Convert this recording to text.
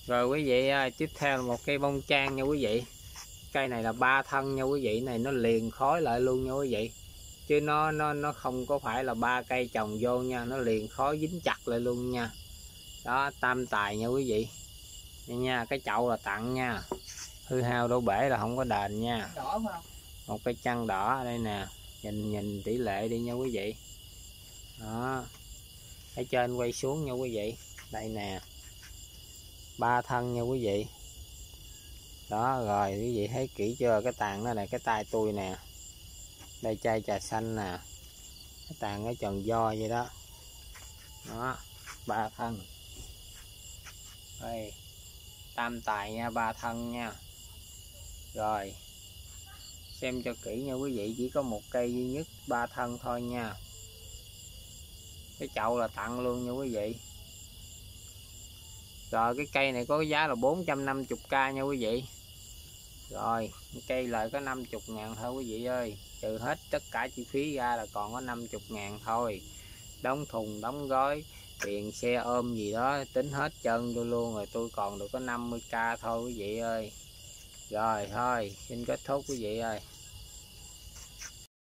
Rồi quý vị ơi, tiếp theo là một cây bông trang nha quý vị. Cây này là 3 thân nha quý vị, này nó liền khối lại luôn nha quý vị. Chứ nó không có phải là 3 cây trồng vô nha, nó liền khối dính chặt lại luôn nha. Đó, tam tài nha quý vị. Đây nha, cái chậu là tặng nha. Hư hao đổ bể là không có đền nha. Đỏ phải không? Một cây chăn đỏ ở đây nè. Nhìn tỷ lệ đi nha quý vị. Đó. Ở trên quay xuống nha quý vị. Đây nè. 3 thân nha quý vị. Đó, rồi quý vị thấy kỹ chưa? Cái tàn nó này, cái tay tôi nè. Đây chai trà xanh nè. Cái tàn cái tròn do vậy đó. Đó, 3 thân. Đây. Tam tài nha, 3 thân nha. Rồi. Xem cho kỹ nha quý vị, chỉ có một cây duy nhất 3 thân thôi nha. Cái chậu là tặng luôn nha quý vị. Rồi cái cây này có cái giá là 450k nha quý vị. Rồi cây lại có 50.000 thôi quý vị ơi. Trừ hết tất cả chi phí ra là còn có 50.000 thôi. Đóng thùng, đóng gói, tiền xe ôm gì đó tính hết trơn vô luôn rồi, tôi còn được có 50k thôi quý vị ơi. Rồi thôi, xin kết thúc quý vị ơi.